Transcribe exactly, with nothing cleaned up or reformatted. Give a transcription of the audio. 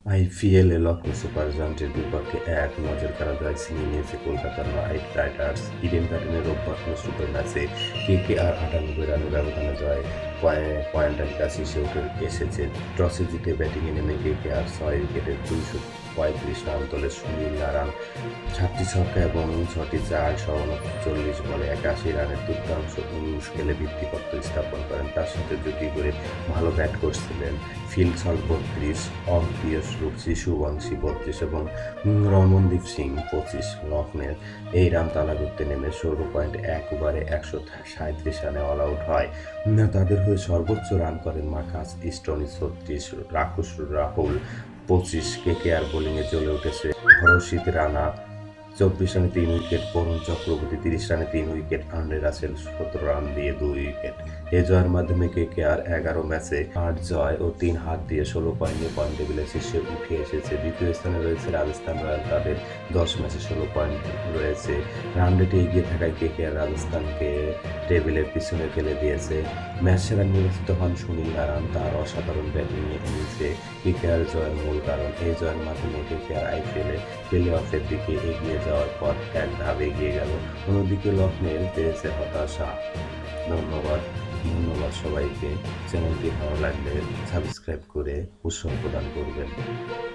আইপিএলে লখনৌ সুপার জায়ান্টের বিপক্ষে এক নজরকাড়া জয় ছিনিয়ে নিয়েছে কলকাতার নাইট রাইডার্স। ইডেন গার্ডেনের রোববার অনুষ্ঠিত ম্যাচে কেকেআর আটানব্বই রানের ব্যবধানে জয় পয়েন্ট তালিকা শীর্ষে উঠে এসেছে। টসে জিতে ব্যাটিংয়ে নেমে কেকেআর ছয় উইকেটে দুইশো পঁয়ত্রিশ রান তোলে সুনীল নারায়ণ। সাতটি ছক্কা এবং ছটি চার সহ চল্লিশ বলে একাশি রানের দুর্দান্ত ইনিংস খেলে ভিত্তিপত্র স্থাপন করেন। তার সাথে জুটি করে ভালো ব্যাট করছিলেন ফিল সল্ট বত্রিশ, অঙ্কিয়স রূপসী শুভংশী বত্রিশ এবং রমনদীপ সিং পঁচিশ। লখনৌর এই রান তালা করতে নেমে ষোলো পয়েন্ট এক ওভারে একশো সাঁত্রিশ রানে অল আউট হয়। তাদের হয়ে সর্বোচ্চ রান করেন মার্কাস স্টোনি ছত্রিশ, রাকুশ রাহুল পঁচিশ। কেকেআর বোলিংয়ে জ্বলে উঠেছে হরষিত রানা চব্বিশ রানে তিন উইকেট, বরুণ চক্রবর্তী তিরিশ রানে তিন উইকেট, আন্দ্রে রাসেল সতেরো রান দিয়ে দুই উইকেট। এ জয়ের মাধ্যমে কেকেআর এগারো ম্যাচে আট জয় ও তিন হাত দিয়ে ষোলো পয়েন্টে পয়েন্ট টেবিলের শীর্ষে উঠে এসেছে। দ্বিতীয় স্থানে রয়েছে রাজস্থান রয়্যাল, তাদের দশ ম্যাচে ষোলো পয়েন্ট রয়েছে। রান রেটে এগিয়ে থাকায় কেকেআর রাজস্থানকে টেবিলের পিছনে ফেলে দিয়েছে। ম্যাচ সেরা নির্বাচিত হন সুনীল নারায়ণ, তার অসাধারণ ব্যাটিং ইনিংসে কেকেআর জয়ের মূল কারণ। এই জয়ের মাধ্যমে কেকেআর আইপিএলে প্লে অফের দিকে এগিয়ে যাওয়ার পর এক ধাপ এগিয়ে গেল। অন্যদিকে লখনৌ পেয়েছে হতাশা। ধন্যবাদ ধন্যবাদ সবাইকে। চ্যানেলটি ভালো লাগলে সাবস্ক্রাইব করে উৎসাহ প্রদান করবেন।